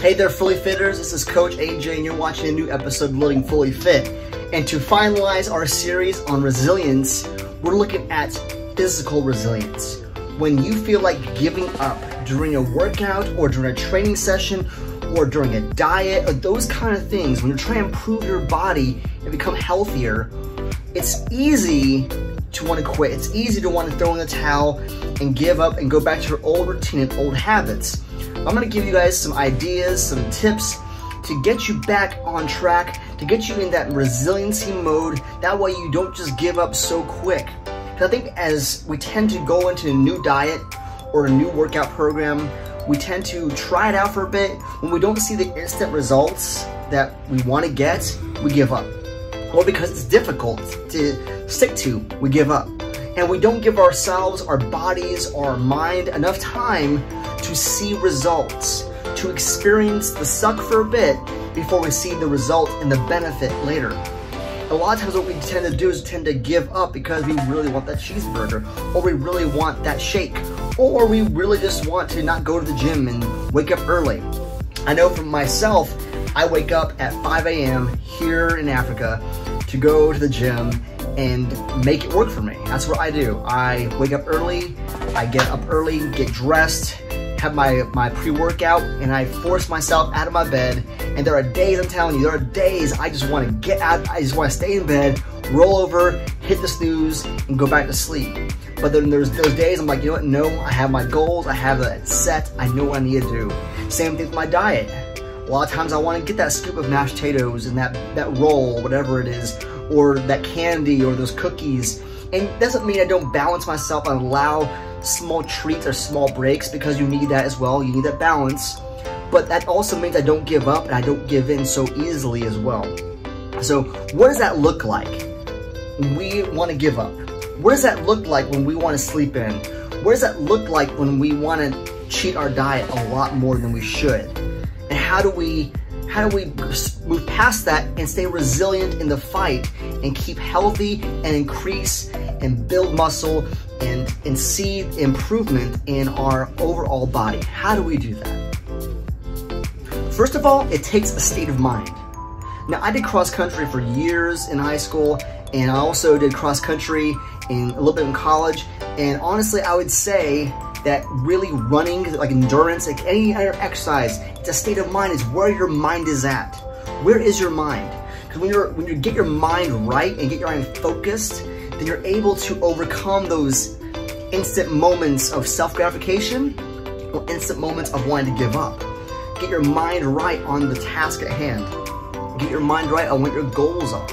Hey there, Fully Fitters. This is Coach AJ, and you're watching a new episode of Living Fully Fit. And to finalize our series on resilience, we're looking at physical resilience. When you feel like giving up during a workout or during a training session or during a diet or those kind of things, when you're trying to improve your body and become healthier, it's easy to want to quit. It's easy to want to throw in the towel and give up and go back to your old routine and old habits. I'm going to give you guys some ideas, some tips to get you back on track, to get you in that resiliency mode. That way you don't just give up so quick. Because I think as we tend to go into a new diet or a new workout program, we tend to try it out for a bit. When we don't see the instant results that we want to get, we give up. Or because it's difficult to stick to, we give up. And we don't give ourselves, our bodies, our mind enough time to see results, to experience the suck for a bit before we see the result and the benefit later. A lot of times what we tend to do is tend to give up because we really want that cheeseburger, or we really want that shake, or we really just want to not go to the gym and wake up early. I know for myself, I wake up at 5 a.m. here in Africa to go to the gym and make it work for me. That's what I do. I wake up early, I get up early, get dressed, have my pre-workout, and I force myself out of my bed. And there are days, I'm telling you, there are days I just want to get out, I just want to stay in bed, roll over, hit the snooze, and go back to sleep. But then there's those days I'm like, you know what, no, I have my goals, I have it set, I know what I need to do. Same thing with my diet. A lot of times I want to get that scoop of mashed potatoes and that roll, whatever it is, or that candy or those cookies. And it doesn't mean I don't balance myself and allow small treats or small breaks, because you need that as well. You need that balance. But that also means I don't give up and I don't give in so easily as well. So what does that look like when we want to give up? What does that look like when we want to sleep in? What does that look like when we want to cheat our diet a lot more than we should? And how do we move past that and stay resilient in the fight and keep healthy and increase and build muscle and see improvement in our overall body? How do we do that? First of all, it takes a state of mind. Now, I did cross country for years in high school, and I also did cross country a little bit in college. And honestly, I would say that really running, like endurance, like any other exercise, it's a state of mind. It's where your mind is at. Where is your mind? Because when you get your mind right and get your mind focused, then you're able to overcome those instant moments of self-gratification or instant moments of wanting to give up. Get your mind right on the task at hand. Get your mind right on what your goals are.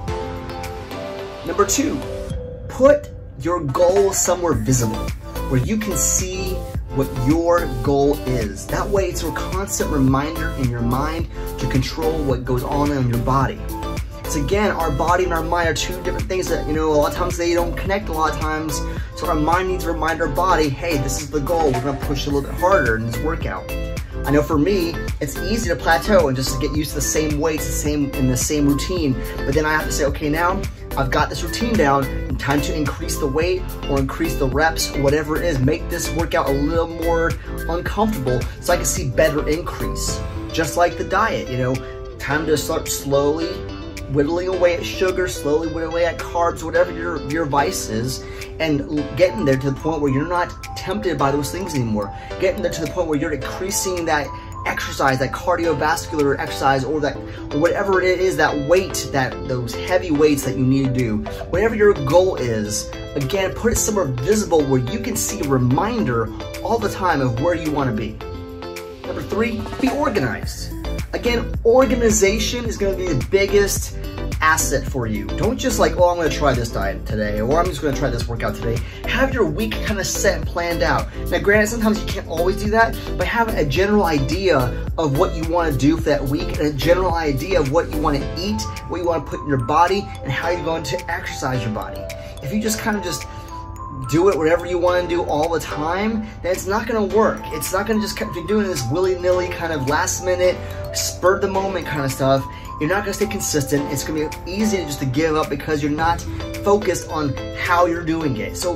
Number 2, put your goal somewhere visible, where you can see what your goal is. That way it's a constant reminder in your mind to control what goes on in your body. So again, our body and our mind are two different things that, a lot of times they don't connect a lot of times. So our mind needs to remind our body, hey, this is the goal. We're gonna push a little bit harder in this workout. I know for me, it's easy to plateau and just to get used to the same weights, in the same routine. But then I have to say, okay, now I've got this routine down. Time to increase the weight or increase the reps or whatever it is. Make this workout a little more uncomfortable so I can see better increase. Just like the diet, time to start slowly whittling away at sugar, slowly whittling away at carbs, whatever your vice is, and getting there to the point where you're not tempted by those things anymore. Getting there to the point where you're increasing that exercise, that cardiovascular exercise, or whatever it is, that weight, those heavy weights that you need to do. Whatever your goal is, again, put it somewhere visible where you can see a reminder all the time of where you want to be. Number 3, be organized. Again, organization is going to be the biggest asset for you. Don't just like, oh, I'm going to try this diet today, or I'm just going to try this workout today. Have your week kind of set and planned out. Now, granted, sometimes you can't always do that, but having a general idea of what you want to do for that week, and a general idea of what you want to eat, what you want to put in your body, and how you're going to exercise your body. If you just kind of just do it whatever you want to do all the time, then it's not going to work. It's not going to just, if you're doing this willy-nilly kind of last minute, spur of the moment kind of stuff, you're not going to stay consistent. It's going to be easy just to give up because you're not focused on how you're doing it. So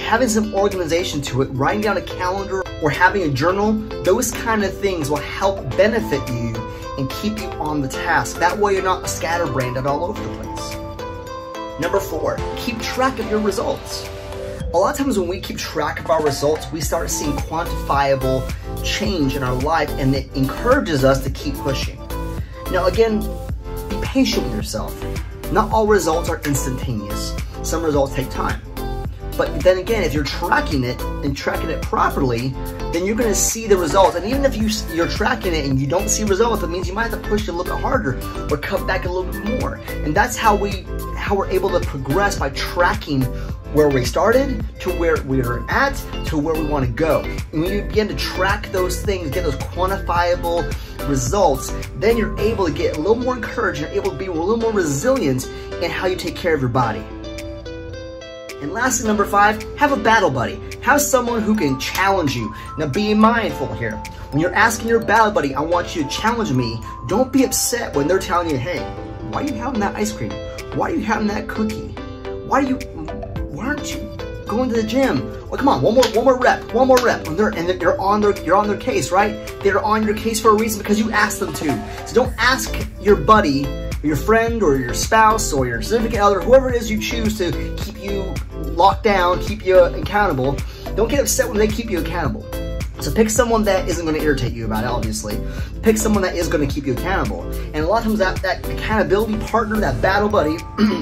having some organization to it, writing down a calendar or having a journal, those kind of things will help benefit you and keep you on the task. That way you're not scatterbrained and all over the place. Number 4, keep track of your results. A lot of times when we keep track of our results, we start seeing quantifiable change in our life, and it encourages us to keep pushing. Now again, be patient with yourself. Not all results are instantaneous. Some results take time. But then again, if you're tracking it and tracking it properly, then you're gonna see the results. And even if you're tracking it and you don't see results, that means you might have to push it a little bit harder or cut back a little bit more. And that's how we're able to progress, by tracking where we started to where we're at to where we want to go. And when you begin to track those things, get those quantifiable results, then you're able to get a little more encouraged, you're able to be a little more resilient in how you take care of your body. And lastly, number 5, have a battle buddy. Have someone who can challenge you. Now be mindful here. When you're asking your battle buddy, I want you to challenge me, don't be upset when they're telling you, hey, why are you having that ice cream? Why are you having that cookie? Why aren't you going to the gym? Well, come on, one more rep. And you're on their case, right? They're on your case for a reason, because you asked them to. So don't ask your buddy, or your friend, or your spouse, or your significant other, whoever it is you choose to keep you locked down, keep you accountable. Don't get upset when they keep you accountable. So pick someone that isn't going to irritate you about it, obviously. Pick someone that is going to keep you accountable. And a lot of times that accountability partner, that battle buddy,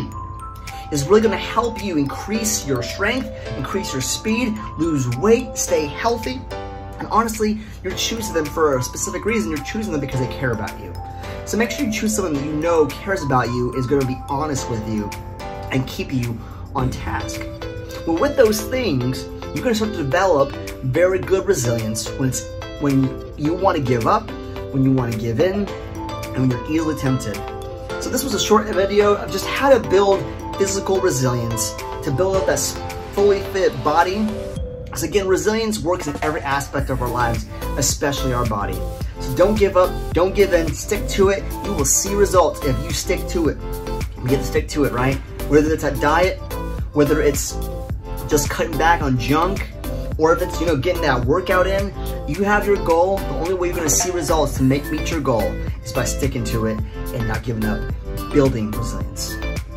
is really going to help you increase your strength, increase your speed, lose weight, stay healthy. And honestly, you're choosing them for a specific reason. You're choosing them because they care about you. So make sure you choose someone that you know cares about you, is going to be honest with you, and keep you on task. Well, with those things, you're going to start to develop very good resilience when you want to give up, when you want to give in, and when you're easily tempted. So this was a short video of just how to build physical resilience, to build up that fully fit body. Because again, resilience works in every aspect of our lives, especially our body. So don't give up, don't give in, stick to it. You will see results if you stick to it. You get to stick to it, right? Whether it's a diet, whether it's just cutting back on junk, or if it's, getting that workout in, you have your goal. The only way you're gonna see results to meet your goal is by sticking to it and not giving up, building resilience.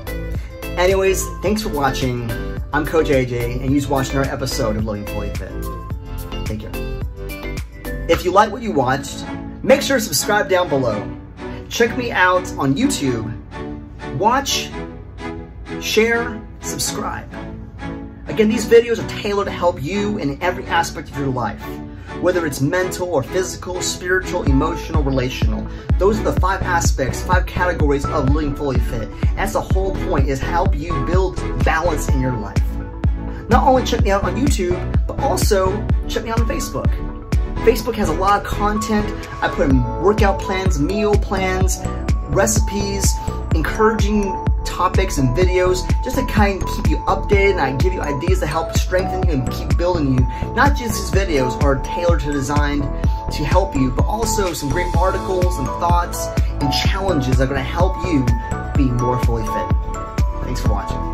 Anyways, thanks for watching. I'm Coach AJ, and you just watched another episode of Living Fully Fit. Take care. If you like what you watched, make sure to subscribe down below. Check me out on YouTube. Watch, share, subscribe. Again, these videos are tailored to help you in every aspect of your life, whether it's mental or physical, spiritual, emotional, relational. Those are the 5 aspects, 5 categories of living fully fit. That's the whole point, is help you build balance in your life. Not only check me out on YouTube, but also check me out on Facebook. Facebook has a lot of content. I put in workout plans, meal plans, recipes, encouraging topics and videos, just to kind of keep you updated, and I give you ideas to help strengthen you and keep building you. Not just these videos are tailored to designed to help you, but also some great articles and thoughts and challenges that are going to help you be more fully fit. Thanks for watching.